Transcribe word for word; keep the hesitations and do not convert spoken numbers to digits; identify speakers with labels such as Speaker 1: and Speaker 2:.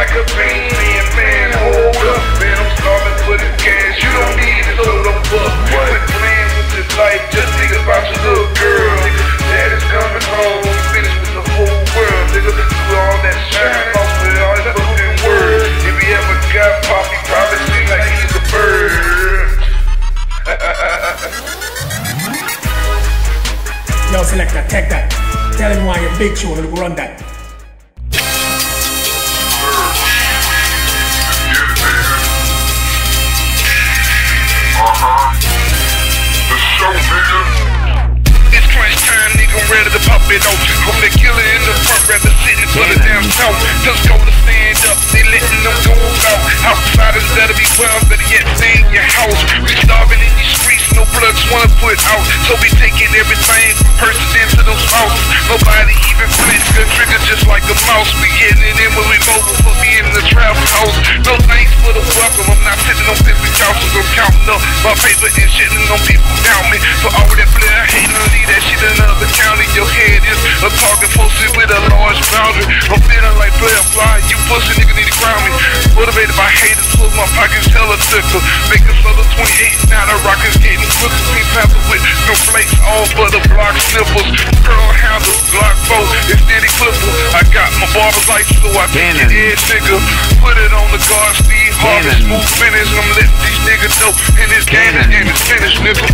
Speaker 1: like a bean. Man, man, hold up, man, I'm starving for this gas. You don't need it, so don't fuck. Quit playing with this life, just think about your little girl. Nigga, dad is coming home, finished with the whole world. Nigga, through all that shine, lost with all that fucking word. If he ever got popped, he probably seemed like he's a bird.
Speaker 2: Yo, selector, take that. Tell him why you're big show, we'll run that.
Speaker 1: Uh-huh. The show, nigga. It's crunch time, nigga, I'm ready to pop it off. I'm the killer in the front, rather sitting for the damn south. Just go to stand up, they letting them goons out. Outsiders better be well, better yet stay in your house. We starving in these streets, no bloods wanna put out. So we taking everything from persons into those houses. Nobody even flinch, good trigger just like a mouse. We getting it in when we mobile, put me in the trap house. No thanks for the welcome, I'm not sitting on fifty couches. I'm counting up my paper and shitting on people down me. For all that player hating, leave that shit in another county. Your head is a target posted with a large boundary. I'm feeling like player fly, you pussy nigga need to ground me. Motivated by haters, close my pockets, hella tickle. Make a solo twenty-eight, now the rockets getting quicker. Pink Panther with no flakes, all but the block sniffles. Pearl handles, Glock four, it's steady clipper. I got my barber's license, so I take it edge, nigga. Put it on the guard, Steve Harvey, smooth finish. I'm letting these niggas know in this game, this game is finished, nigga.